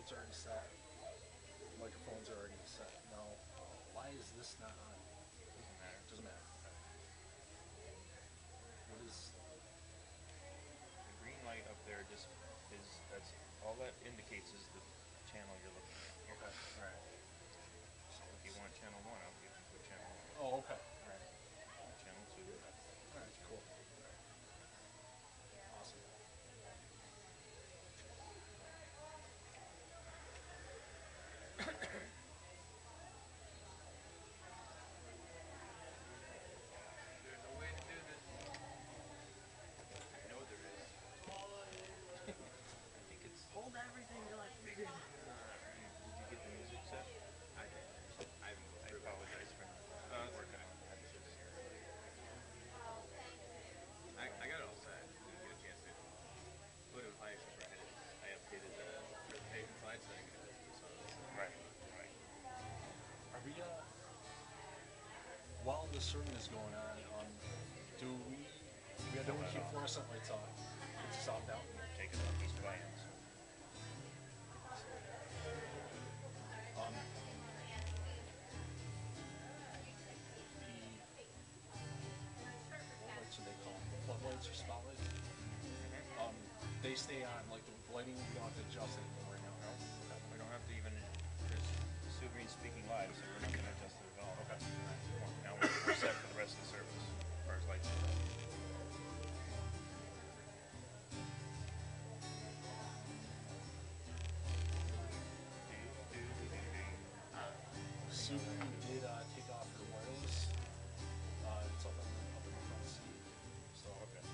spotlights are already set. Microphones are already set. Now, why is this not on? Doesn't matter. Doesn't matter. What is? The green light up there just is, that's all that indicates is the channel you're looking at. Okay. All right. So if you want channel 1 up, you can put channel 1. Oh, okay. All right. Channel 2. All right. Cool. Awesome. There's a way to do this. I know there is. I think it's. Hold everything till I figure it out. Did you get the music set? I did. I haven't I through it. apologize for not working on that. I got it all set. Didn't get a chance to put it in place before I updated the presentation slide setting. Right, right. Are we? While the sermon is going on, do we have to keep fluorescent lights on? It's stopped out. Take it off these plans. Um, what lights are they called? The floodlights or spotlights? They stay on. Like the lighting, you don't have to adjust anything right now. No, we don't have to even. There's Sue Green speaking live, so we're not going to adjust it at all. Okay. Now we're set for the rest of the service, as far as lights go. Susan did take off her wireless. It's up in the front seat. So Okay.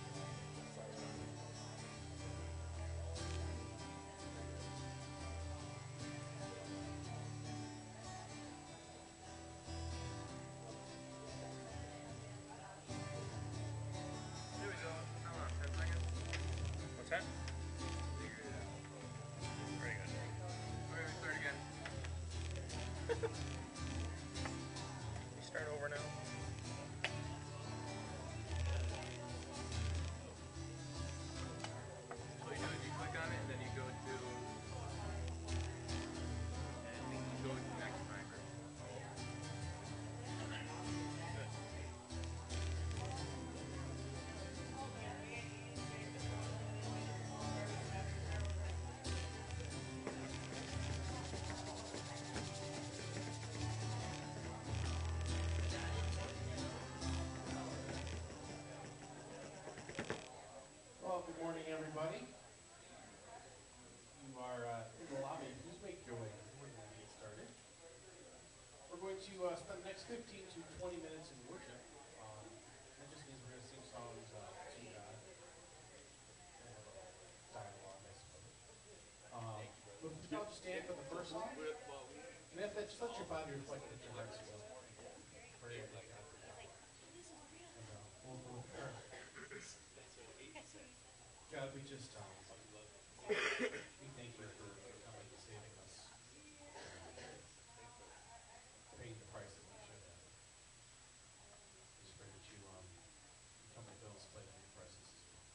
There we go. How long? 10 seconds? What's that? Figured it out. Very good. Okay, start again. We start over now. All you do is you click on it, and then you go to next timer. Good. Well, good morning, everybody. You are in the lobby. Please make your way. We're going to get started. We're going to spend the next 15 to 20 minutes in worship. That just means we're going to sing songs to God. And have a dialogue, I suppose. But if y'all just stand for the first song. And if that's let your body reflect that your heart's will. Pray with God. And we'll prepare. God, we just we thank you for coming and saving us, paying the price that we should have. We just pray that you come and fill this place with your presence as well.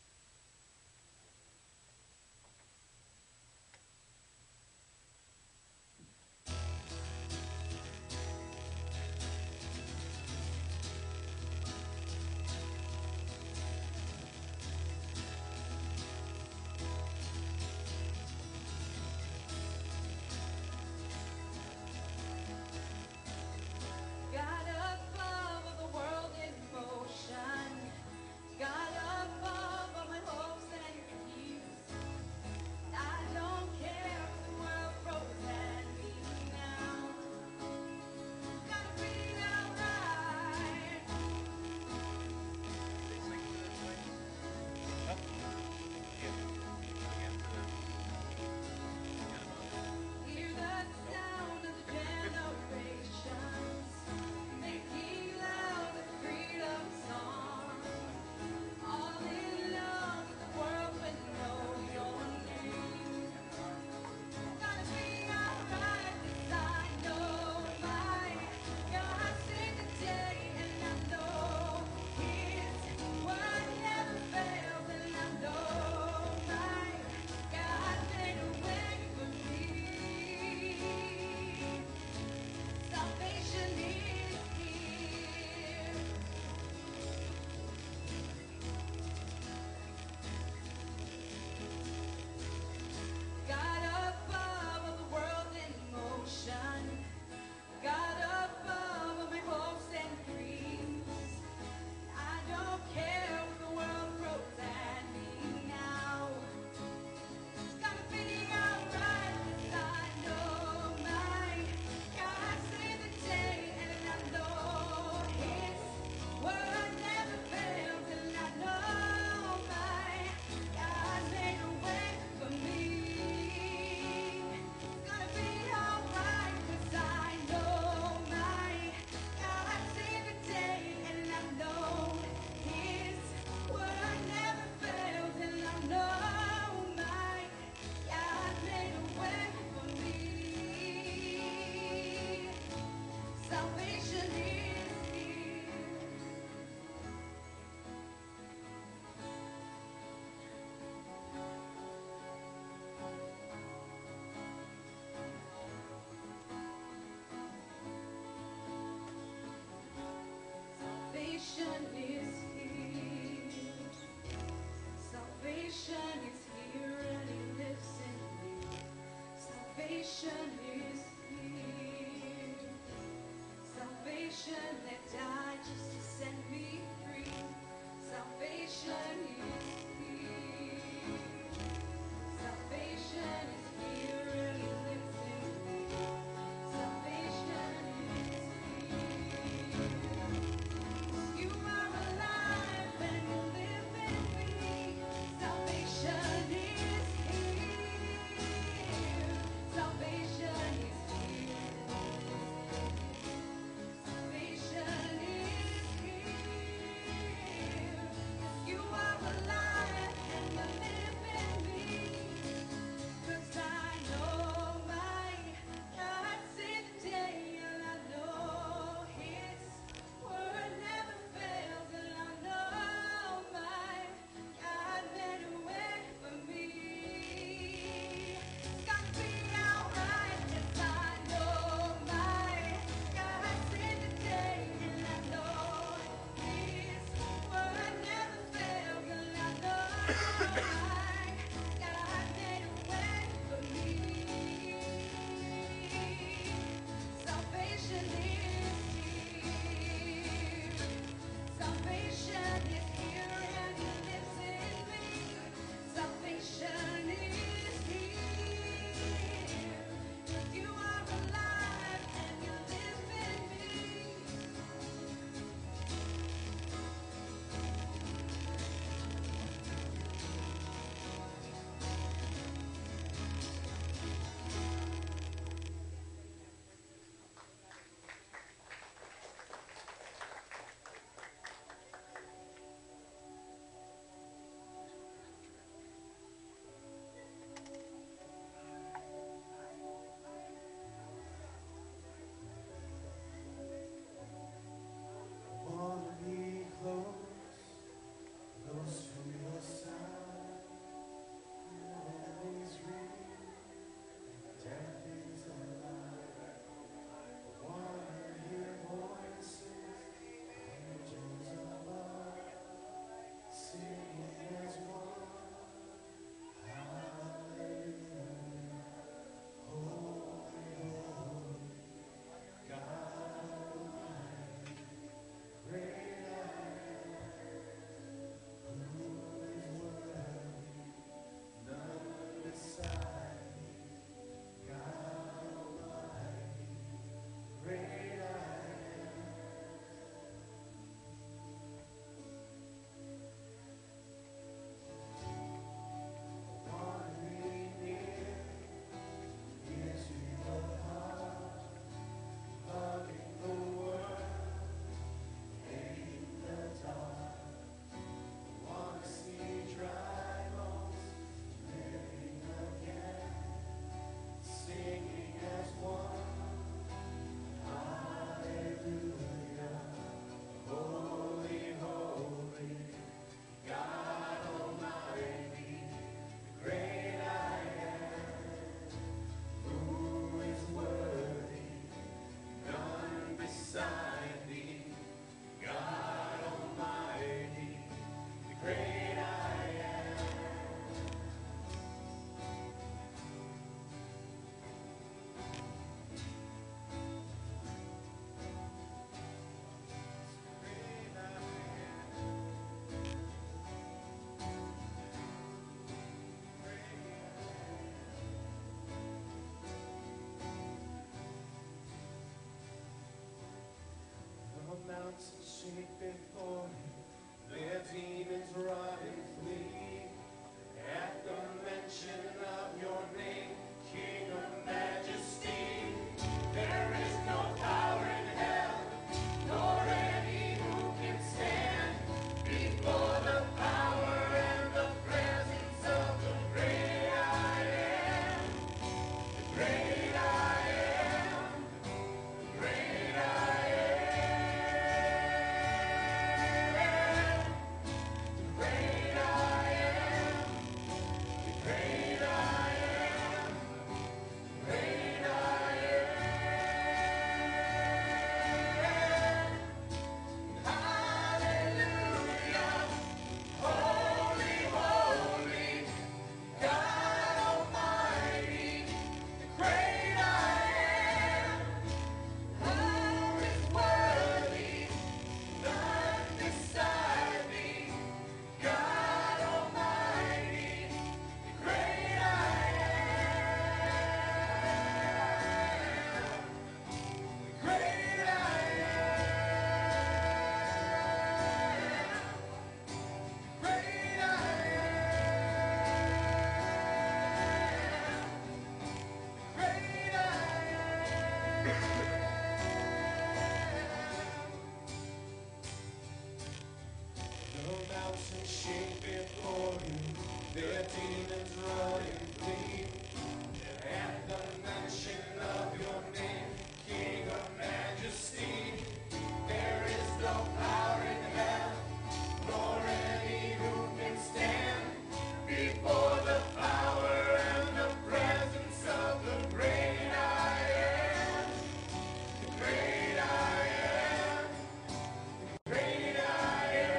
mountains shake before you, their demons run and flee. At the mention of your name, King of Majesty, there is no power in hell, nor any who can stand before the power and the presence of the great I am. The great I am. The great I am.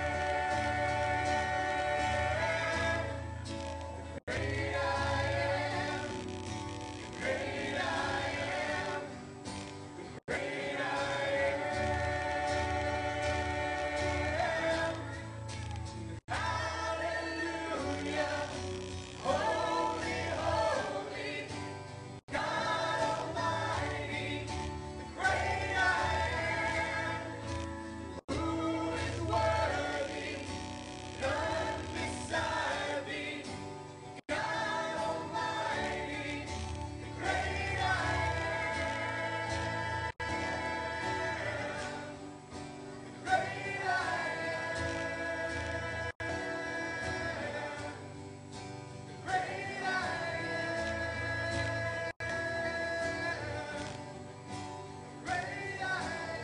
The great I am. The great I am. The great I am. Hallelujah. Holy, holy, God Almighty, the great I am, who is worthy, none beside thee, God Almighty, the great I am, the great I am, the great I am, great I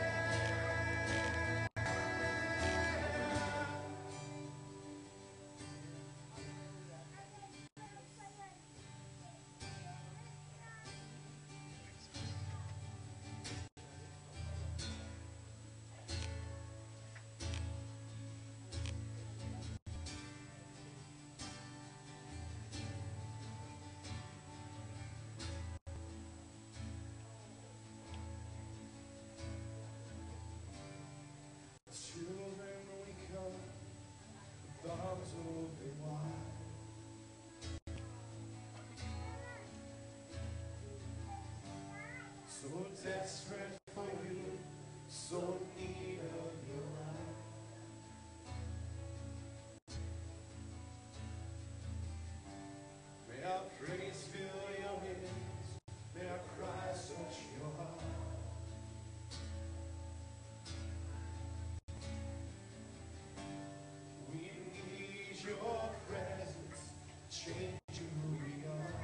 Children, we come with arms open wide. So desperate for you, so in need of your light. May our praise fill your hands, may our cries touch your heart. We need your presence, change who we are.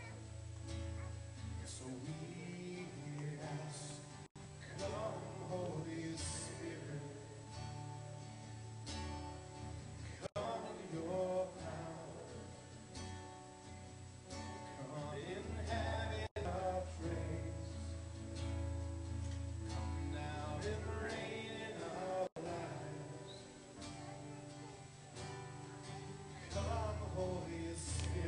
So we ask, come Holy Spirit, come in your power, come inhabit our praise, come now and reign in our lives. Come Holy Spirit.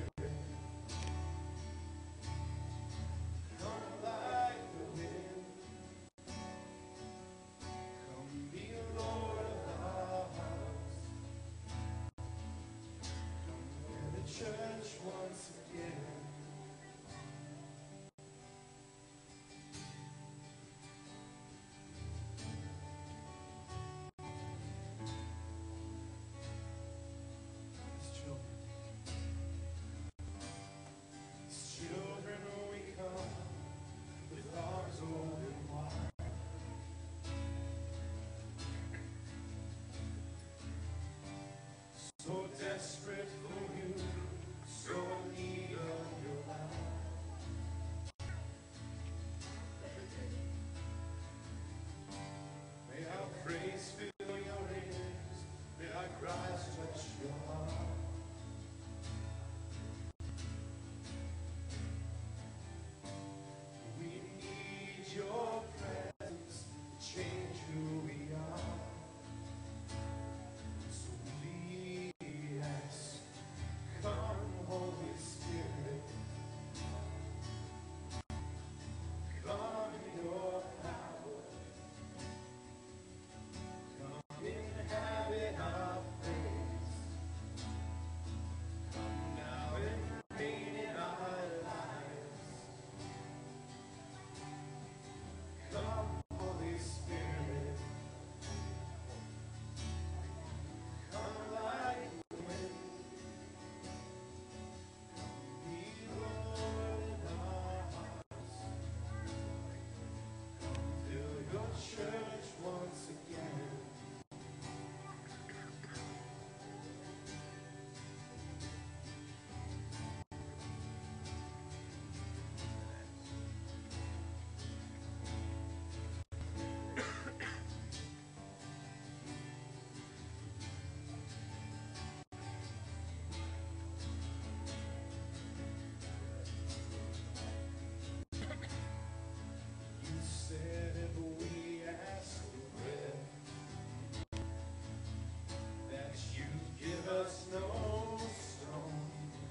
snowstorm.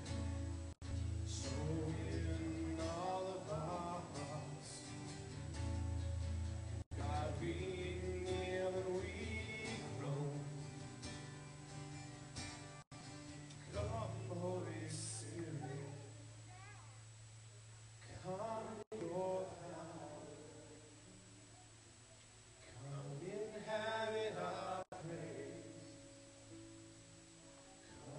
So in all of our hearts, God being near when we grow. Come, Holy Spirit, come in your power, come inhabit our praise, come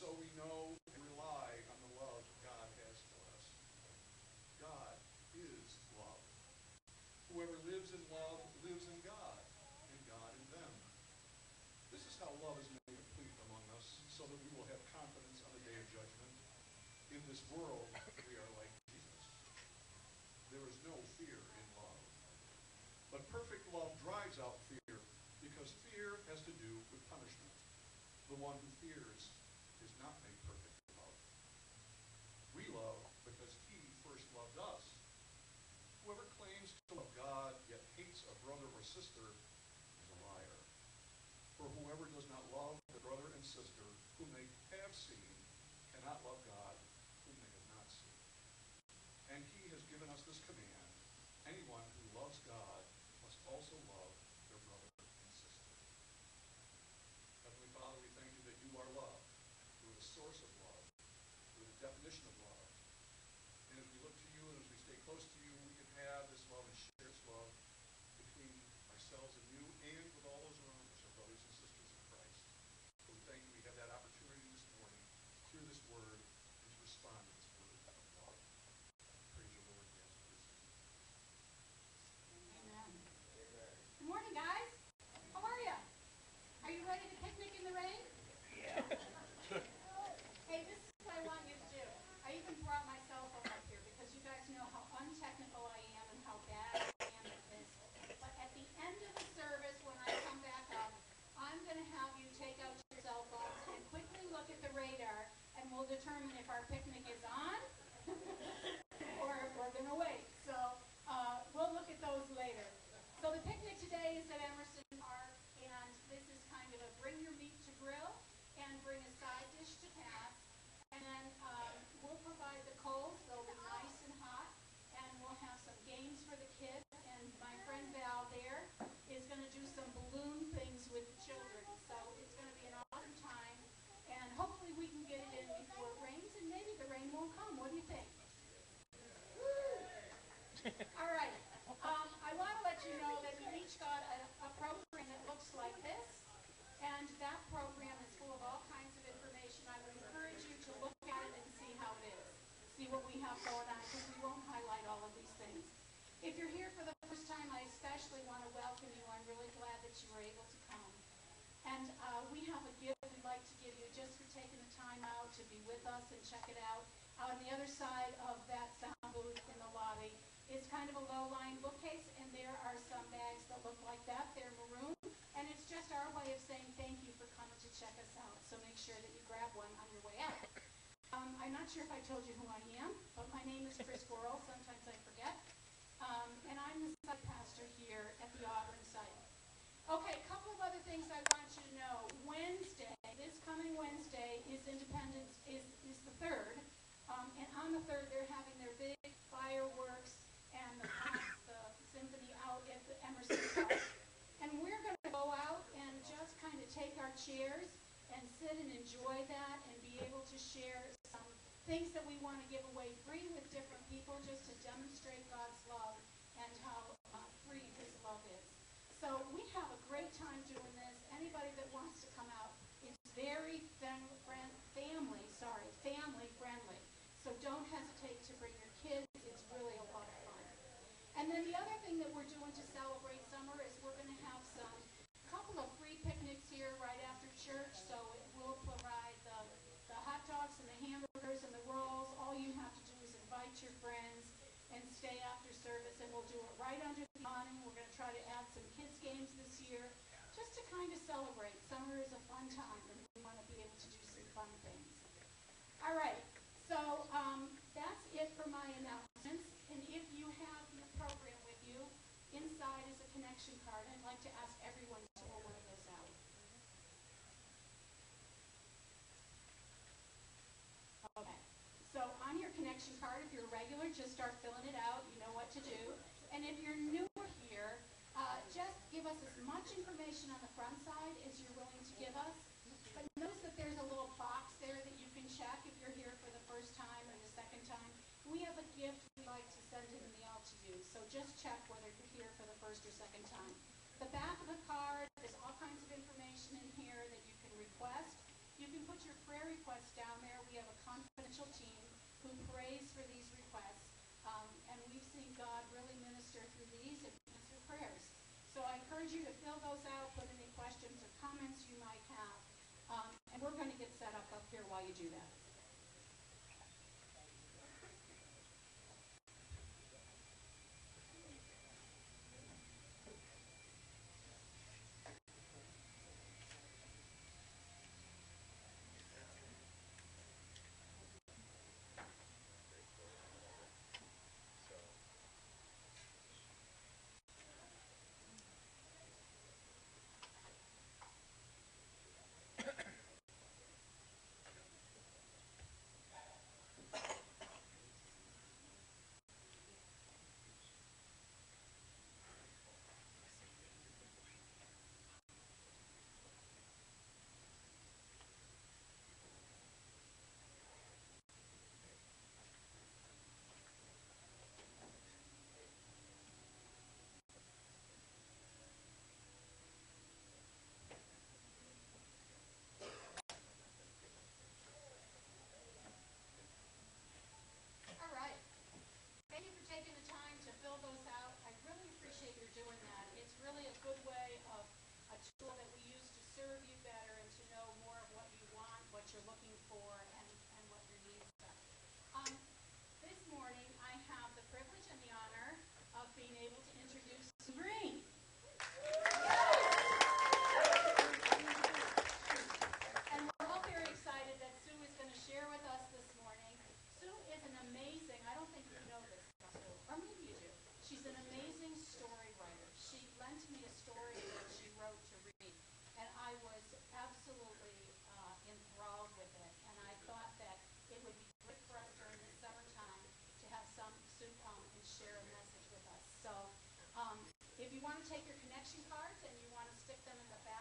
so we know and rely on the love God has for us. God is love. Whoever lives in love lives in God, and God in them. This is how love is made complete among us, so that we will have confidence on the day of judgment. In this world, we are like Jesus. There is no fear in love. But perfect love drives out fear, because fear has to do with punishment. The one who fears is not made perfect in love. We love because he first loved us. Whoever claims to love God yet hates a brother or sister is a liar. For whoever does not love the brother and sister whom they have seen cannot love God whom they have not seen. And he has given us this command: anyone who loves God must also love their brother and sister. Heavenly Father, we thank you that you are love. You are the source of love. You are the definition of love. And as we look to you and as we stay close to you, we can have this love and share this love between ourselves and you and with all those around us, our brothers and sisters in Christ. So we thank you we have that opportunity this morning to hear this word and to respond to this word of love. Praise your Lord, yes, praise you. Amen. Good morning, guys. How are you? Are you ready to picnic in the rain? Yeah. Hey, this is what I want you to do. I even brought my cell phone up here because you guys know how untechnical I am and how bad I am at this. But at the end of the service, when I come back up, I'm going to have you take out your cell phones and quickly look at the radar, and we'll determine if our picnic is on or if we're going to wait. So we'll look at those later. So the picnic today is at Emerson Park, and this is kind of a bring your meat to grill and bring a side dish to pass. And then we'll provide the coals. They'll be nice and hot, and we'll have some games for the kids. And my friend Val there is going to do some balloon things with the children. So it's going to be an awesome time, and hopefully we can get it in before it rains, and maybe the rain won't come. What do you think? All right. I want to let you know that we each got a program that looks like this, and that program is full of all kinds of information. I would encourage you to look at it and see how it is, see what we have going on, because we won't highlight all of these things. If you're here for the first time, I especially want to welcome you. I'm really glad that you were able to come. And we have a gift we'd like to give you just for taking the time out to be with us and check it out. On the other side of that sound booth in the lobby is kind of a low-lying bookcase, and there are some bags that look like that. They're maroon, and it's just our way of saying thank you for coming to check us out. So make sure that you grab one on your way out. I'm not sure if I told you who I am, but my name is Chris Gorel. Sometimes I forget. And I'm the site pastor here at the Auburn site. Okay, a couple of other things I want you to know. Wednesday, this coming Wednesday, is Independence, is the 3rd. And on the 3rd, they're having their big fireworks and the symphony out at the Emerson Park. And we're going to go out and just kind of take our chairs and sit and enjoy that and be able to share some things that we want to give away free with different people just to demonstrate God's love and how free his love is. So we have a great time doing this. Anybody that wants to come out, it's very family friendly. So don't hesitate to bring your kids. It's really a lot of fun. And then the other thing that we're doing to celebrate summer is we're going to have a couple of free picnics here right after church. So it will provide the hot dogs and the hamburgers and the rolls. All you have to do is invite your friends and stay after service, and we'll do it right under the awning. We're going to try to add some kids games this year just to kind of celebrate. Summer is a fun time, and we want to be able to do some fun things. All right, so that's it for my announcements. And if you have your program with you, inside is a connection card. I'd like to ask everyone to pull one of those out. Okay, so on your connection card, if you're a regular, just start filling it out. You know what to do. And if you're newer here, just give us as much information on the front side as you're willing to give us. But notice that there's a little box there that you can check if you're here for the first time or the second time. We have a gift we'd like to send in the mail to you, so just check whether you're here for the first or second time. The back of the card, there's all kinds of information in here that you can request. You can put your prayer request prays for these requests, and we've seen God really minister through these and answer prayers. So I encourage you to fill those out, put any questions or comments you might have, and we're going to get set up here while you do that. All right. Thank you for taking the time to fill those out. I really appreciate your doing that. It's really a good way of a tool that we use to serve you better and to know more of what you want, what you're looking for, and what your needs are. This morning, I have the privilege and the honor of being able to introduce Sue Green. And we're all very excited that Sue is going to share with us this morning. Sue is an amazing, I don't think you know this, Sue, or maybe you do. She's an amazing story writer. She lent me a story that she wrote to read, and I was absolutely enthralled with it. And I thought that it would be great for us during the summertime to have Sue come and share a message with us. So if you want to take your connection cards and you want to stick them in the back,